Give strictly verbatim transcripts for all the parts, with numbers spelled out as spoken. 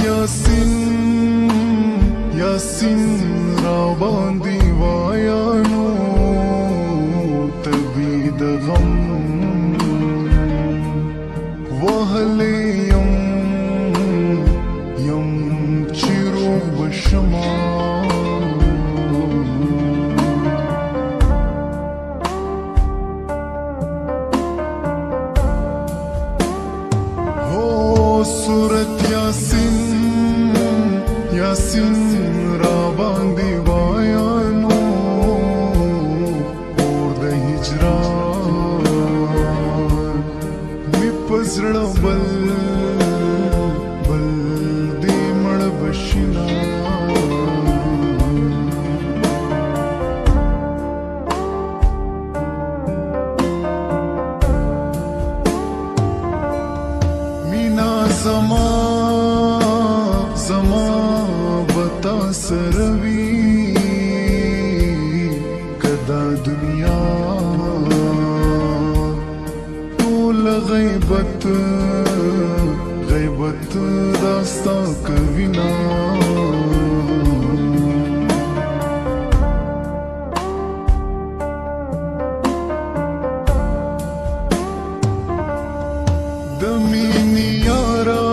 یاسین یاسین را باندې وایانو طبی د غم وهلی یم یم چې روغ بشما سورت یاسین یاسین را باندې وایانو اور د هجران می پزړه بل بل دې مړ بشنا زما زما بتا سروي کدا دنیا ټول غیبت غیبت داستا کوینا د مینې یارا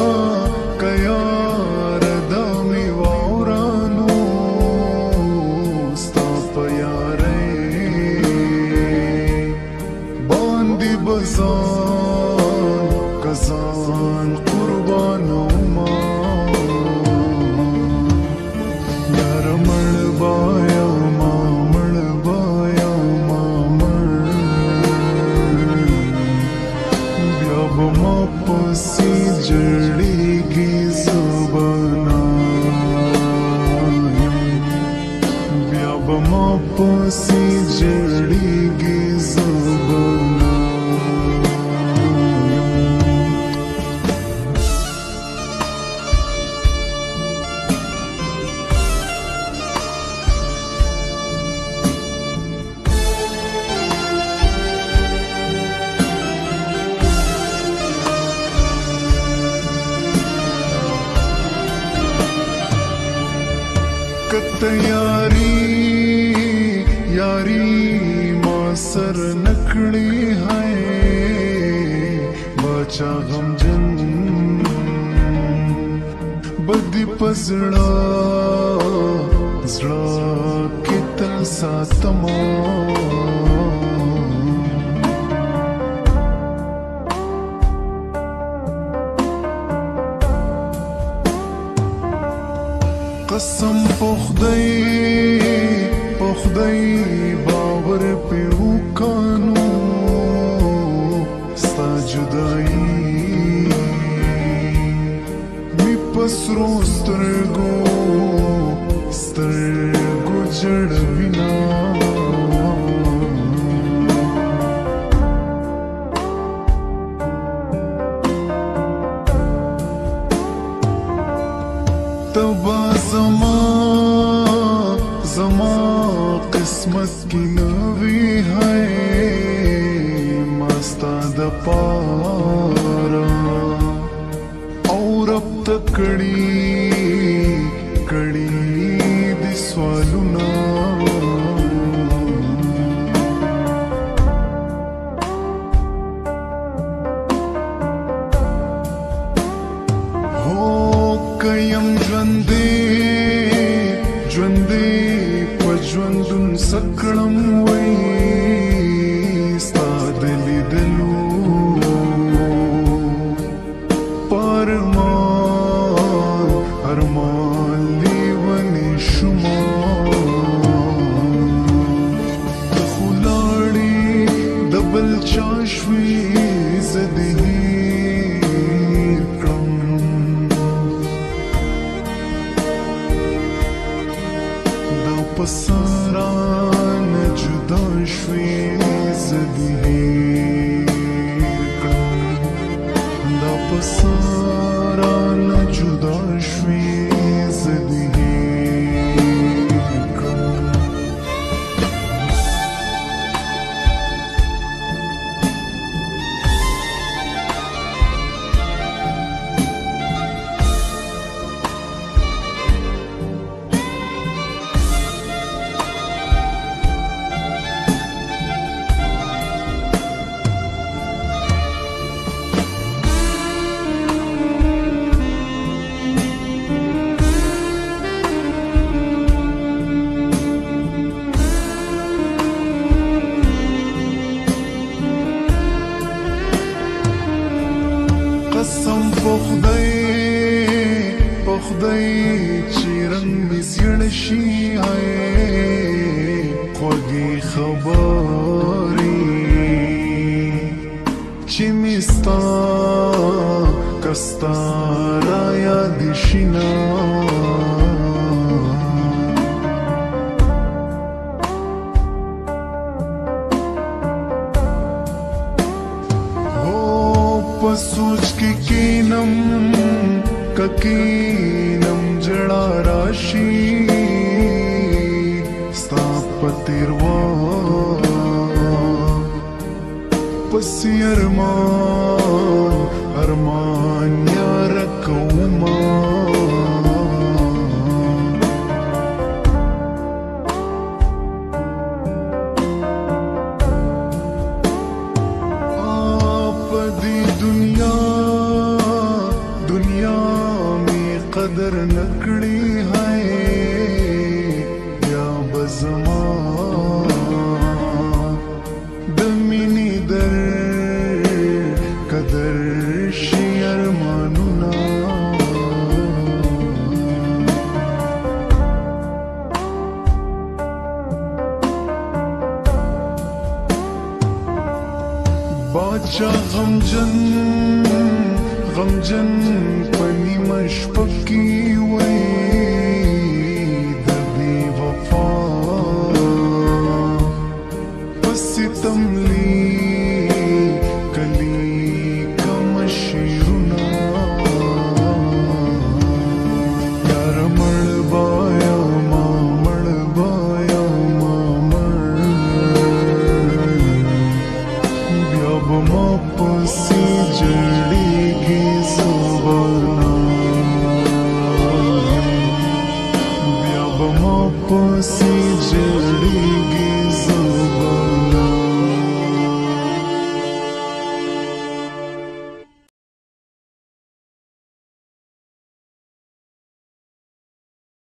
کيار دامي وورانو ستا په یارۍ باندې بزان کزان قربانو ما یار مړ بایا ما مړ بایا ما مړ بیا به ما پسې جړېږي زبانا بیا به ما پسې جړېږي زبانا کته یاری یاری ما سر نکړی ہے بچا غم جن بدی پزړه زړه کې تل ساتمو قسم پخدای پخدای باور په وکانو ستا جدائی می پسرو سترګو سترګو جړوینا تبا زما زما قسمت کی نوی ہے مستا د پارا اور اب تکڑی کڑی د سوالونا کیم ژوندې ژوندې په ژوندون سکړم وای ستا د لیدلو پرمان ارمان لیونی شما د خولاړې د بل چا شوي زدې پسران جدا شوي زدي دا پسران جدا شوي زدي خدای چې رنگ می زیړ شي خوږې خبرې چې می ستا کستا را یاد شي نه په سوچ کې کینم ککینم جړا راشي ستا په تیروان پسې ارمان ارمان یار کومه قدر نکړي هاي یا بزما د مینې در قدر شي ارمانونه باچا غمجن غمجن پنی مشپکی وی د بی وفا پستم لی کلی کم شیرنا یار مړ بایا ما مړ بایا ما مړ بیا به ما پسې جړېږي بیا به ما پسې